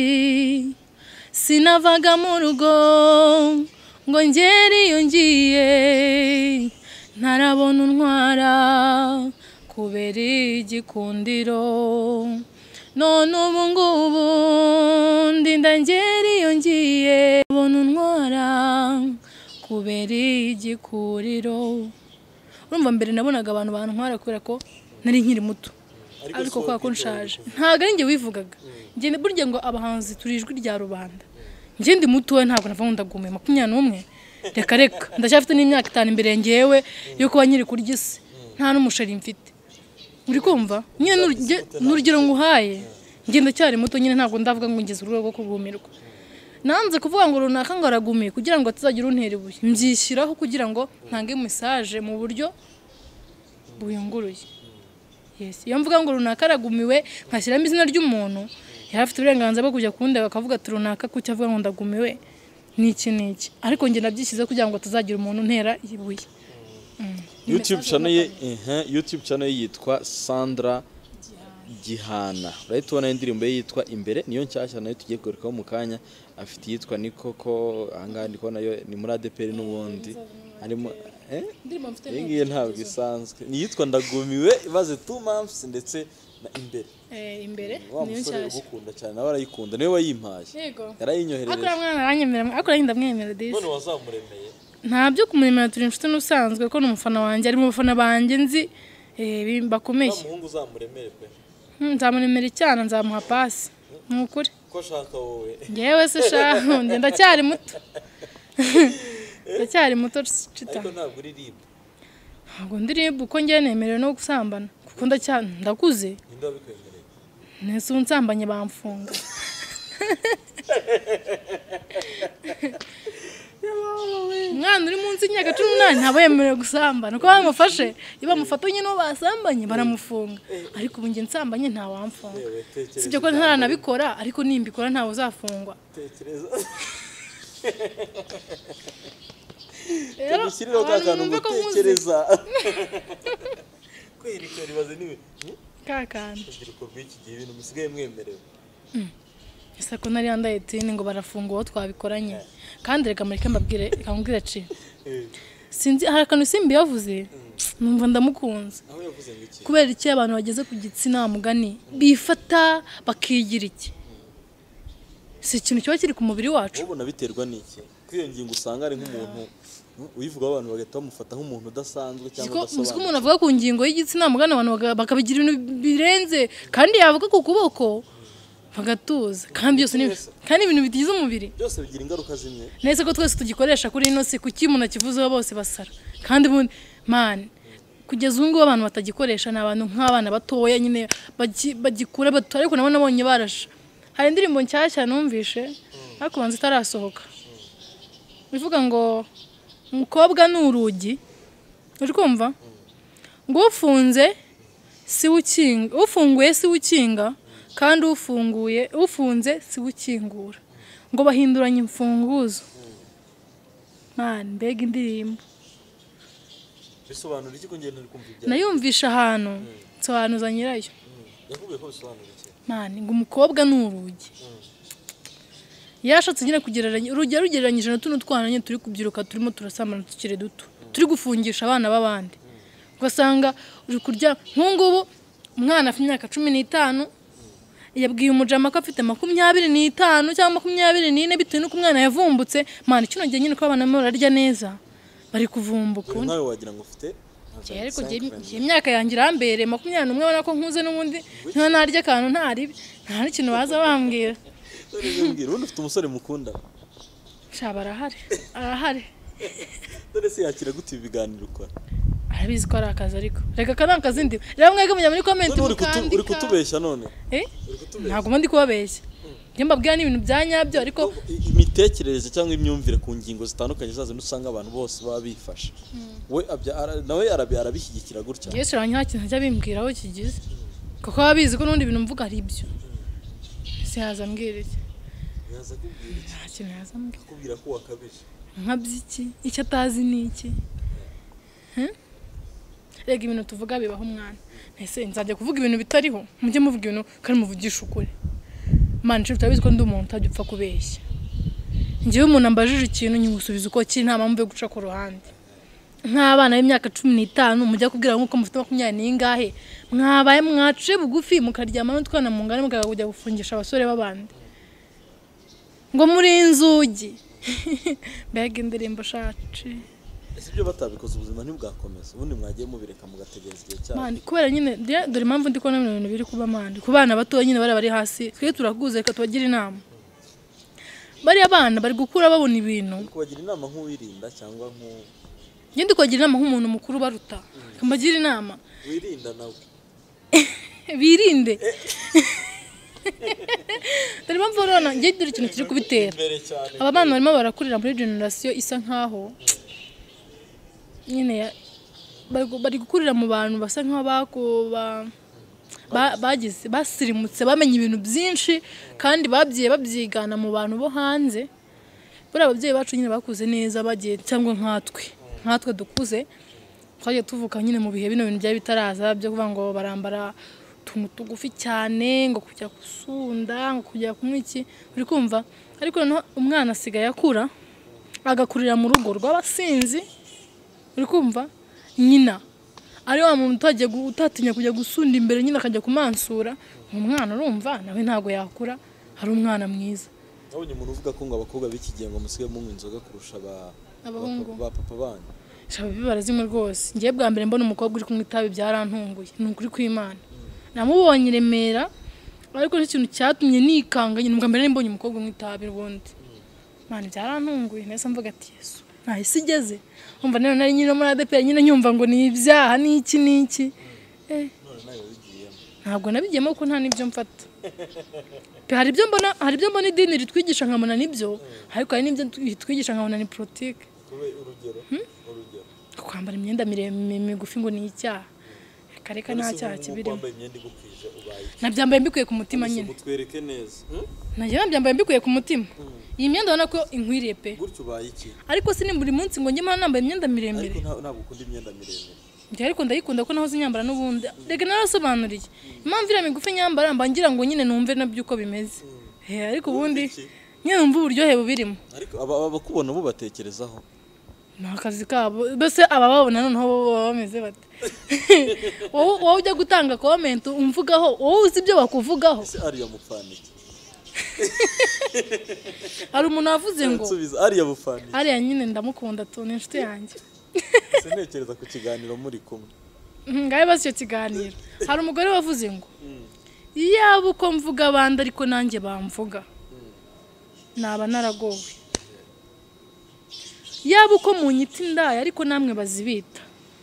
sinavaga mu rugo ngo ngere iyo ngiye ntarabona untwara kubera igikundiro none ubu ngubu ndinda ngera iyo ngiye bona untwara kubera igikuriro urumva mbere nabonaga abantu bantwara kubera ko nari nkiri muto ariko kwa ko nshaje ntago ari njye wivugaga njye burya ngo abahanzi turijwi rya rubanda njye ndi muto ntabwo nava ndagume makumyabiri n'umwe reka reka ndacyafite n'imyaka itanu imbere ngewe yo kuba nyiri kurya isi nta n'umushari mfite uri kumva nyine n'urugero nguhaye njye ndacyari muto nyine ntabwo ndavuga ngo ngeze urwego rwo kugumirwa nanze kuvuga ngo runaka ngo aragumiye kugira ngo atazagira untera ibuye mbyishyiraho kugira ngo ntange message mu buryo buyunguruye yes iyo mvuga ngo runaka aragumiwe nkashyiramo izina ry'umuntu yari afite uburenganzira bwo kujya kundeba akavuga ati runaka kuki avuga ngo ndagumiwe niki niki ariko njye nabyishyize kugira ngo atazagira umuntu untera ibuye YouTube channel ye eh YouTube channel yitwa Sandra Gihana right ubona indirimbo yitwa imbere niyo nshyashya nayo tugiye kugarukaho mu kanya afite yitwa ni koko ahanga ndiko nayo ni muri A D P R n'ubundi arimo eh ngiye ntabwo isanzwe niyitwa ndagumiwe ibaze two months ndetse na imbere eh imbere niyo nshyashya gukunda cyane nawe arayikunda niwe wayimpaye yarayinyohereje akora mwana aranyemera akora ndamwemera disi none wazamuremeye ntabyo kumuremera turi inshuti n'usanzwe ko n'umufana wanjye ari mu bafana banjye nzi eh bakomeye umuhungu uzamuremere pe nzamuremera cyane nzamuha pasi nukuri ko shaka wowe ngewe se shaho ndacyari muto ndacyari muto cita ariko ntabwo uri rib ntabwo ndi rib uko ngiye nemerewe no gusambana kuko ndacyane ndakuze ninde wabikwemereye nese unsambanye bamfunga mwana uri munsi y'imyaka cumi n'umunani ntabo yemerewe gusambana uko bamufashe iyo bamufatanye n'uwo basambanye baramufunga ariko ubu njye nsambanye nta wamfunga sibyo ko ntaranabikora ariko nimbikora ntawe uzafungwa rero mushyiriro kakantu ngo tekereza kwereka ribaze niwe kakantu uriko biki gihe ibintu musigaye mwemerewe ese ko nari yandaye tini ngo barafunga uwo twabikoranye kandi reka muri kambabwire ikambwira ci sinzi harakantu simbi yavuze numva ndamukunze aho yavuze ngiki kubera iki abantu bageze ku gitsina mugani bifata bakigira iki si ikintu cyo kiri ku mubiri wacu ubona biterwa n'iki kwiyo ngingo usanga ari nk'umuntu uyivuga abantu bagahita bamufata nk'umuntu udasanzwe cyangwa udasobanutse ko umuntu avuga ku ngingo y'igitsina mugani abantu bakabigira ibintu birenze kandi yavuga ku kuboko bagatuza kandi byose ni kandi ibintu bitigize umubiri byose bigira ingaruka zimwe nese ko twese tugikoresha kuri ino si kuki umuntu akivuzeho bose basara kandi bundi man kugeza ubu ngubu abantu batagikoresha ni abantu nk'abana batoya nyine bagikura bato ariko nabo nabonye barasha hari indirimbo nshyashya numvishe ariko banza itarasohoka bivuga ngo umukobwa ni urugi uri kumva ngo ufunze si ukinga ufunguye si ukinga kandi ufunguye ufunze si ukingura ngo bahinduranye imfunguzo man mbega indirimbo bisobanura iki ko ngenda kumva ibya nayumvisha ahantu nsobanuza nyirayo yakubwiye ko bisobanura iki man ngo umukobwa ni urugi yashatse nyine kugereranya urugero rugereranyije na tuno twana nyine turi kubyiruka turimo turasamana tukiri duto turi gufungisha abana b'abandi ugasanga uri kurya nk'ungubu umwana afite imyaka cumi n'itanu yabwiye umujama ko afite makumyabiri n'itanu cyangwa makumyabiri n'ine bitewe n'uko umwana yavumbutse man kino gihe nyine ko abana bararya neza bari kuvumbuka nawe wagira ngo ufite ariko gihe imyaka yanjye irambere makumyabiri n'umwe ubona ko nkuze n'ubundi nta narya akantu ntaribi nta n'ikintu baza bambwira mbwira ubundi ufite umusore mukunda shaba arahari arahari dore se yakira gute ibiganiro ukora arabizi ko ari akazi ariko reka kana akazi ndi rero mwege mujya muri comment uri kutubeshya none eh ntabwo ndi kubabeshya njye mbabwira n'ibintu bya nyabyo ariko imitekerereze cyangwa imyumvire ku ngingo zitandukanye zazo nusanga abantu bose baba bifasha we nawe arabi arabishyigikira gutya Yesu ranya kintu ajya bimbwiraho kigize kuko ababizi ko n'undi bintu mvuga ari ibyo se yazambwira iki yaza kubwira iki nta kintu yazambwira kubwira ko wakabije nkabyiki icyo atazi ni iki rega ibintu tuvuga bibaho umwana ese nzajya kuvuga ibintu bitariho mujye muvuga ibintu kandi muvugisha ukuri man cyo tutabizi ko ndi umuntu utajya upfa kubeshya ngiye umuntu ambajije ikintu nyigusubiza uko kiri nta mpamvu yo guca ku ruhande nk'abana b'imyaka cumi n'itanu mujya kubwira nk'uko mufite makumyabiri n'ingahe mwabaye mwaciye bugufi mukaryama n'utwana mu ngane mukaga kujya gufungisha abasore b'abandi ngo muri inzugi mbega indirimbo shaci ese ibyo batabikoze ubuzima ntibwakomeza ubundi mwagiye mubireka mugategereza igihe cyane mani kubera nyine dore impamvu ndi kubona ibintu biri kuba mandi ku bana bato nyine bari bari hasi twe turaguze reka tubagira inama bari abana bari gukura babona ibintu kubagira inama nk'uwirinda cyangwa nk'u ngende kubagira inama nk'umuntu mukuru baruta kambagira inama wirinda nawe birinde dore impamvu rero ngiye dore ikintu kiri kubitera aba bana barimo barakurira muri generation isa nkaho nyine bari gukurira mu bantu basa nk'abakuba bagize basirimutse bamenye ibintu byinshi kandi babyiye babyigana mu bantu bo hanze buri ababyeyi bacu nyine bakuze neza bagiye cyangwa nkatwe nkatwe dukuze twagiye tuvuka nyine mu bihe bino bintu byari bitaraza byo kuvuga ngo barambara utuntu tugufi cyane ngo kujya gusunda ngo kujya kumwe iki uri kumva ariko noneho umwana asigaye akura agakurira mu rugo rw'abasinzi uri kumva nyina ari wa muntu utagiye utatinya kujya gusunda imbere nyine akajya kumansura umwana urumva nawe ntago yakura hari umwana mwiza nabonye umuntu uvuga ko ngo abakobwa b'iki gihe ngo musigaye munywa inzoga kurusha abahungu ba papa banyu shaba bibarazimwe rwose ngiye bwa mbere mbona umukobwa uri kumwe itabi byarantunguye ni ukuri kw'Imana namubonye Remera ariko n'ikintu cyatumye nikanga nyine bwa mbere mbonye umukobwa umwe itabi rubundi mani byarantunguye nese mvuga ati Yesu nahise igeze umva none nari nyine muri A D P nyine nyumva ngo ni ibyaha n'iki n'iki eh none nayo bigiyemo ntabwo nabigiyemo ko nta nibyo mfata hari ibyo mbona hari ibyo mbona idini ritwigisha nkamona nibyo ariko hari nibyo twigisha nkamona ni politique urugero urugero kwambara imyenda miremire migufi ngo ni icyaha kareka nta cyaha kibirimo nabyambaye mbikuye ku mutima nyine mutwereke neza najye nabyambaye mbikuye ku mutima iyi myenda ubona ko inkwiriye pe gutyo ubaye iki ariko si ni buri munsi ngo njye mpana nambaye imyenda miremire ariko ntabwo ukunda imyenda miremire njye ariko ndayikunda ko naho zinyambara n'ubundi rega narasobanuriye impamvu iriya migufi nyambara mba ngira ngo nyine numve nabyo uko bimeze ariko ubundi nyine numva uburyohe bubirimo ariko abakubona bo batekerezaho ni akazi kabo bose abababona noneho baba bameze bate wowe ujya gutanga comment umvugaho wowe uzi ibyo bakuvugaho ese ariya mupfaniki hari umuntu wavuze ngo ariya mupfaniki ariya nyine ndamukunda tu ni inshuti yanjye ese ntekereza ku kiganiro muri kumwe ngaye basi icyo kiganiro hari umugore wavuze ngo yaba uko mvuga abandi ariko nanjye bamvuga naba naragowe yaba uko mu nyiti ndaya ariko namwe bazibita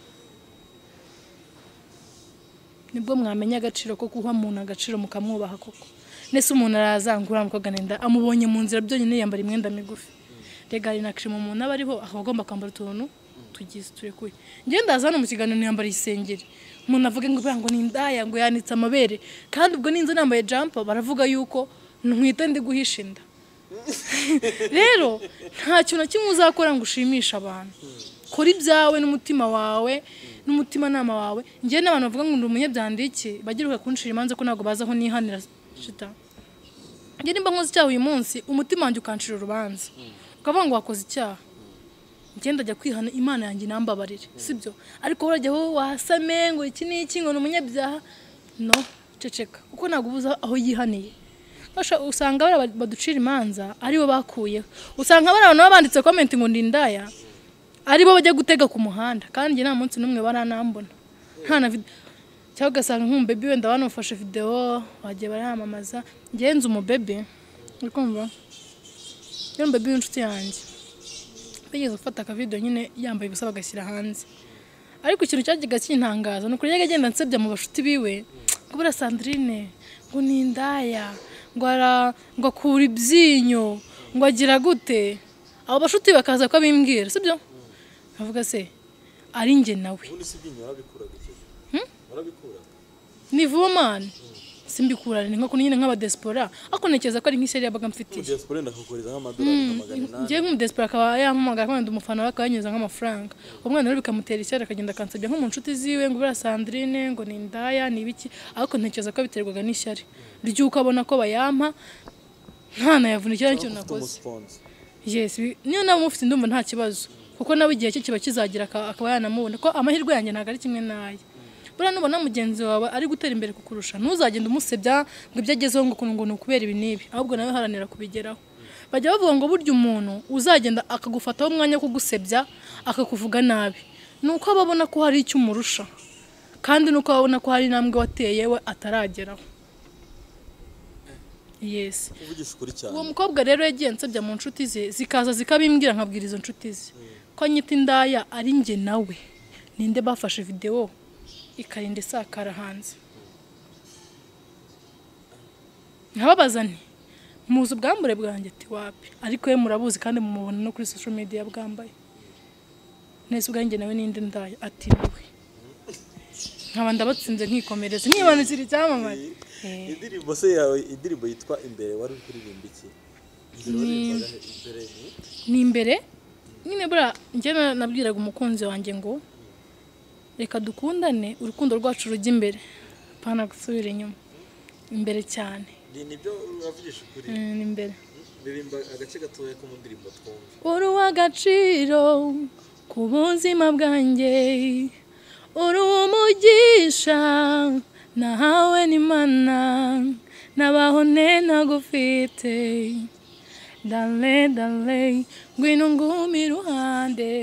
nibwo mwamenya agaciro ko guha umuntu agaciro mukamwubaha koko nese umuntu arazangura mukobwa nenda amubonye mu nzira byonyine yambara imyenda migufi rega ari nakirimo umuntu aba ariho akagomba kwambara utuntu tugize turekuye ngiye ndaza hano mu kiganiro yambara isengeri umuntu avuga ngo ngo ni ndaya ngo yanitse amabere kandi ubwo ninze nambaye jumper baravuga yuko ntwite ndi guhisha inda rero nta kintu na kimwe uzakora ngo ushimishe abantu kora ibyawe n'umutima wawe n'umutima nama wawe ngiye n'abantu bavuga ngo ndi umunyabyandiki bagiruka kunshira imanza ko nago bazaho nihanira shita ngiye nimba nkoze icyaha uyu munsi umutima wanjye ukanshira urubanza ukavuga ngo wakoze icyaha ngenda ajya kwihana Imana yanjye nambabarire sibyo ariko urajyaho wasame ngo iki n'iki ngo n'umunyabyaha no ceceka uko nago ubuza aho yihaniye basha usanga bara baducira imanza aribo bakuyeho usanga bara abantu babanditse comment ngo ndindaya aribo bajya gutega ku muhanda kandi nge nta munsi numwe baranambona nta na video cyangwa gasanga nk'um baby wenda banofashe video bagiye baramamaza ngenze umu baby urikumva yo baby w'inshuti yanjye bigeze gufata ka video nyine yambaye gusa bagashyira hanze ariko ikintu cyagiga kintangaza nuko yega agenda nsebya mu bashuti biwe ngo bura Sandrine ngo nindaya ngo ara ngo akura ibyinyo ngo agira gute abo bashuti bakaza ko bimbwira sibyo avuga se ari nge nawe ubundi si ibyinyo warabikuraga icyo hmm warabikura ni vuman simbikurane nko nyine nk'aba diaspora ako nekeza ko ari nk'iseri yabaga mfitiye diaspora ndakuguriza nk'amadolari magana inani ngiye nk'umu diaspora akaba yampamagara kandi umufana bakanyuza nk'amafaranga umwana rero bikamutera ishyari akagenda akansabya nko mu nshuti ziwe ngo bura Sandrine ngo ni ndaya ni ibiki ariko ntekeza ko biterwaga n'ishyari ryuko abona ko bayampa nta na yavunikira icyo nakoze yes niyo nabo mufite ndumva nta kibazo kuko nawe igihe cye kiba kizagira akaba yanamubona ko amahirwe yanjye ntago ari kimwe naye. Buriya nubona mugenzi wawe ari gutera imbere kukurusha ntuzagenda umusebya ngo ibyo agezeho ngo ngo ni ukubera ibi n'ibi, ahubwo nawe haranira kubigeraho. Bajya bavuga ngo burya umuntu uzagenda akagufataho umwanya wo kugusebya akakuvuga nabi nuko ababona ko hari icyo umurusha kandi nuko ababona ko hari intambwe wateye we atarageraho. Yes. Uwo mukobwa rero yagiye nsabya mu nshuti ze zikaza zikabimbwira nkabwira izo nshuti ze ko nyita indaya ari njye nawe ninde bafashe video ikarinda isakara hanze. Nkababaza nti muzi ubwambure bwanjye ati wapi, ariko ye murabuzi kandi mumubona no kuri social media bwambaye. Nese ubwanjye nawe ninde ndaya ati nawe. Nkaba ndabatsinze nkikomereza nibanukira icyamamare. Indirimbo se yawe indirimbo yitwa Imbere wari kuririmba iki? Ni imbere nyine bura njye nabwiraga umukunzi wanjye ngo reka dukundane urukundo rwacu rujya imbere pana gusubira inyuma imbere cyane. Nibyo uravugisha ukuri. Ni imbere. Ndirimba agace gatoya ko mu ndirimbo twumva. Uri w'agaciro ku buzima bwanjye, uri umugisha nahawe n'Imana, nabaho ntagufite. Dale dale ngwino ngumi iruhande,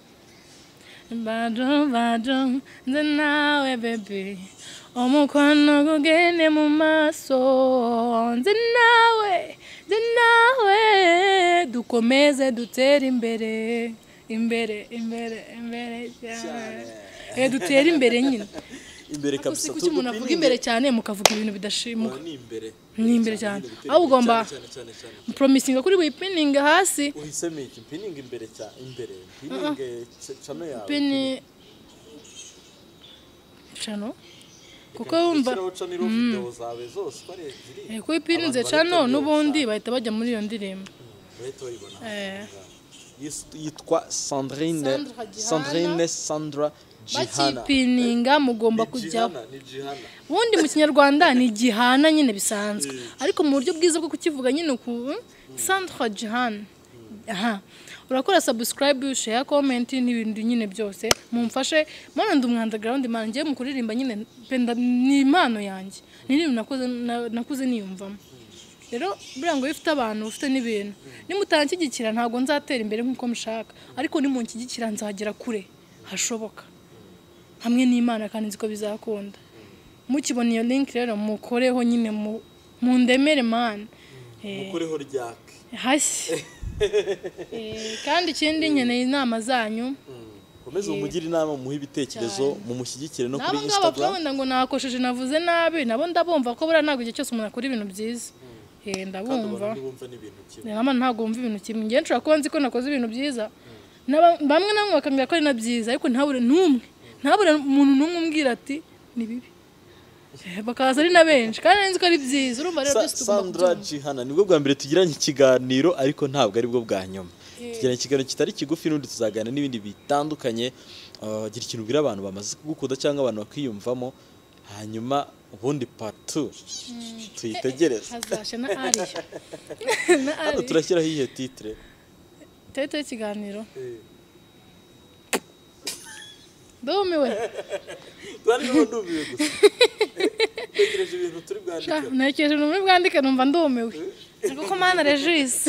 bado bado nze nawe baby, omukono gugende mu maso, nze nawe nze nawe dukomeze dutere imbere imbere imbere imbere cyane. Eh dutere imbere nyine imbere kabisa. Kuko umuntu avuga imbere cyane mukavuga ibintu bidashimuka. Ni imbere ni imbere cyane aho ugomba promising kuri wipininga hasi uhiseme iki pininga imbere cyane imbere pininga chano yawe pini chano kuko wumva video zawe zose kwari ziri eh ko ipininze chano nubundi bahita bajya muri iyo ndirimbo. Eh yitwa Sandrine Sandrine Sandra Gihana. Bakipininga mugomba kujyaho. Bundi mu Kinyarwanda ni Gihana nyine bisanzwe, ariko mu buryo bwiza bwo kukivuga nyine ku Sandra Gihana. Aha. Urakora subscribe, share, comment n'ibintu nyine byose. Mumfashe mana ndi umwandaground man ngiye mu kuririmba nyine penda ni impano yanjye. Ni ibintu nakoze nakuze niyumvamo. Rero burango ifite abantu ufite n'ibintu. Nimutanshyigikira ntago nzatera imbere nkuko mushaka, ariko ni munshyigikira nzagera kure hashoboka. Hamwe n'Imana kandi nziko bizakunda. Mukibona iyo link rero mukoreho nyine mu ndemere man. Eh mukoreho ryake. Hasi. Eh kandi ikindi nkeneye inama zanyu. Komeza umugira inama muhe ibitekerezo mu mushyigikire no kuri Instagram. Nabo ngo nakosheje navuze nabi nabo ndabumva ko bura nago igihe cyose umuntu akora ibintu byiza. Eh ndabumva. Nama ntago umva ibintu kimwe. Ngiye nshaka kuba nzi ko nakoze ibintu byiza. Bamwe namwe bakambwira ko ari na byiza ariko ntabure numwe. Ntabure umuntu numwe umbwira ati ni bibi. Bakaza ari na benshi kandi nzi ko ari byiza. Urumva rero byose tugomba. Sandra Gihana nibwo bwa mbere tugiranye ikiganiro ariko ntabwo ari bwo bwa nyuma. Tugiranye ikiganiro kitari kigufi n'undi tuzagana n'ibindi bitandukanye. Gira ikintu ubwira abantu bamaze kugukunda cyangwa abantu bakiyumvamo, hanyuma ubundi part two tuyitegereze. Hazasha na ari. Hano turashyiraho iyi titre. Tete ikiganiro. Ndumiwe. Twari ndumiwe gusa. Tegereje ibintu turi bwandika. Nakeje numwe bwandika numva ndumiwe. Kuko mana Regis.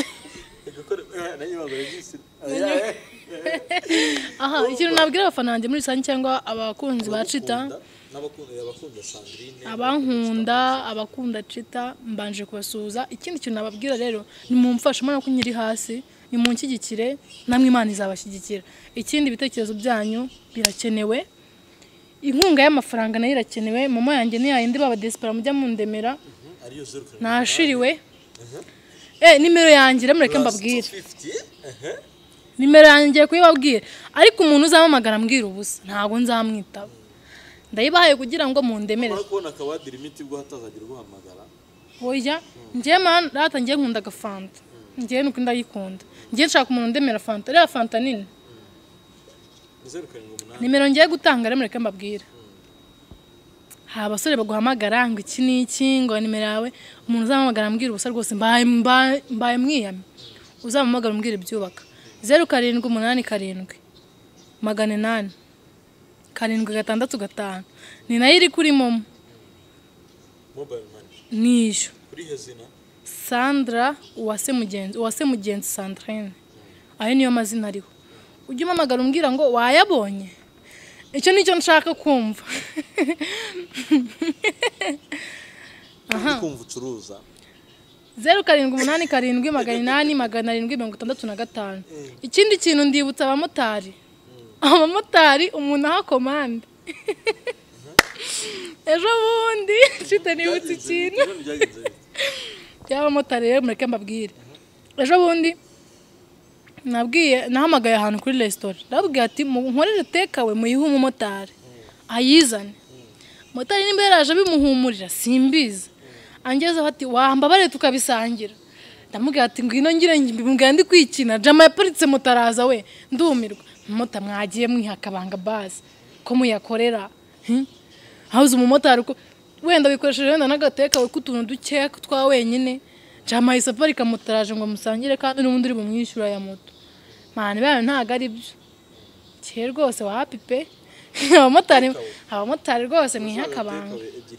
Aha, ikintu nabwira abafana banjye muri rusange cyangwa abakunzi ba Chita. Abakunda Sandrine. Abankunda, abakunda Chita mbanje kubasuza. Ikindi kintu nababwira rero ni mumfashe mana ko nyiri hasi. Ni munshyigikire namwe Imana izabashyigikira. Ikindi bitekerezo byanyu birakenewe. Inkunga y'amafaranga nayo irakenewe. Mama yanjye ni yayindi baba desperate mujya mundemera. Nashiriwe. Eh nimero yanjye remureke mbabwire. Nimero yanjye kuyibabwira ariko umuntu uzamamagara mbwira ubusa ntago nzamwitaba. Ndayibahaye kugira ngo mundemere. Kubona akabadira imiti bwo hatazagira guhamagara. Oya ngiye man rata ngiye nkunda gafanta. Ngiye nuko ndayikunda. Ngiye nshaka umuntu ndemera fanta. Rero fanta nini. Nimero ngiye gutanga remureke mbabwira. Ha abasore baguhamagara ngo iki niki ngo nimero yawe umuntu uzamamagara mbwira ubusa rwose mbaye mbaye mwiyame. Uzamamagara mbwira ibyubaka. zeru karindwi umunani karindwi magana inani karindwi gatandatu gatanu ni nayo iri kuri momo mobile money niyo kuri hezina Sandra uwase mugenzi uwase mugenzi Sandrine ayo niyo mazina ariho ujye umamagara umbwira ngo wayabonye icyo nicyo nshaka kumva aha kumva ucuruza zeru karindwi umunani karindwi magana inani magana arindwi mirongo itandatu na gatanu ikindi kintu ndibutsa abamotari abamotari umuntu aha komande ejo bundi nshite nibutse ikintu y'abamotari rero mureke mbabwire ejo bundi nabwiye nahamagaye ahantu kuri restaurant ndabwiye ati nkorere tekawe muyihe umumotari ayizane motari nimba yaraje bimuhumurira simbizi angeze ati wambabare tukabisangira ndamubwiye ati ngwino ngire mbibwira ndi kwikina jama yaparitse motaraza we ndumirwa mota mwagiye mwihakabanga base ko muyakorera hauze umumotari ko wenda bikoresheje wenda nagateka we kutuntu duke twa wenyine jama isaparika motaraje ngo musangire kandi n'ubundi uri bumwishyura ya moto mani bayo ntago ari byo cye rwose wapipe abamotari abamotari rwose mwihakabanga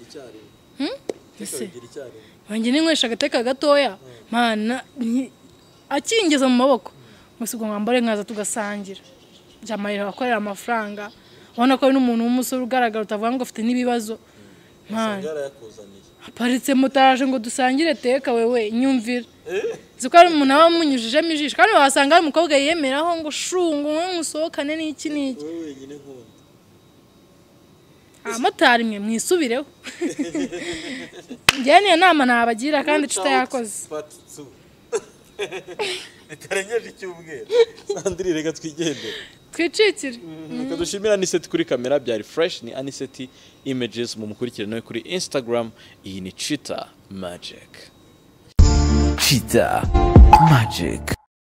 ese wanjye ninkwesha agateka gatoya mana akingeza mu maboko musigo ngambare nkaza tugasangira jamayira akorera amafaranga ubona ko ari n'umuntu w'umusore ugaragara utavuga ngo afite n'ibibazo man aparitse mutaje ngo dusangire teka wewe nyumvira ziko ari umuntu abamunyujijemo ijisho kandi wasanga ari umukobwa yemeraho ngo shungu nkusohokane n'iki n'iki wewe nyine nkunda amotari mwe mwisubireho njye niyo nama nabagira kandi cita yakoze bitarengeje icyumweru Sandrine reka twigendere twicikire kadushimira Aniseti kuri kamera byari fresh ni Aniseti Images mu mukurikirane kuri Instagram iyi ni Cheetah Magic Cheetah Magic.